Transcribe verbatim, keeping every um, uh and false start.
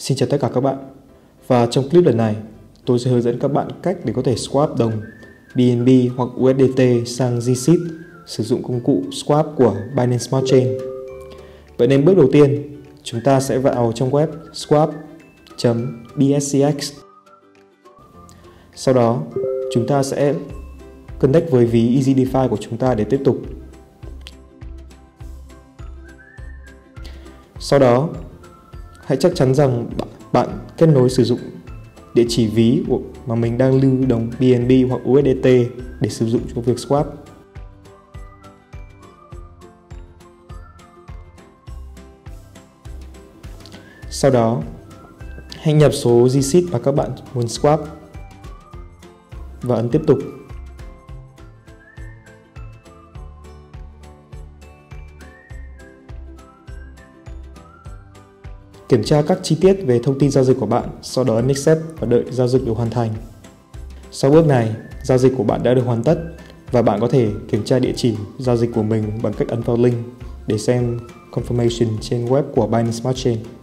Xin chào tất cả các bạn. Và trong clip lần này, tôi sẽ hướng dẫn các bạn cách để có thể swap đồng bê en bê hoặc u ét đê tê sang giê xê i pê sử dụng công cụ swap của Binance Smart Chain. Vậy nên bước đầu tiên, chúng ta sẽ vào trong web swap chấm bê ét xê ích. Sau đó, chúng ta sẽ connect với ví EasyDeFi của chúng ta để tiếp tục. Sau đó, hãy chắc chắn rằng bạn kết nối sử dụng địa chỉ ví mà mình đang lưu đồng bê en bê hoặc u ét đê tê để sử dụng cho việc swap. Sau đó, hãy nhập số giê xê i pê mà các bạn muốn swap và ấn tiếp tục. Kiểm tra các chi tiết về thông tin giao dịch của bạn, sau đó ấn Accept và đợi giao dịch được hoàn thành. Sau bước này, giao dịch của bạn đã được hoàn tất và bạn có thể kiểm tra địa chỉ giao dịch của mình bằng cách ấn vào link để xem confirmation trên web của Binance Smart Chain.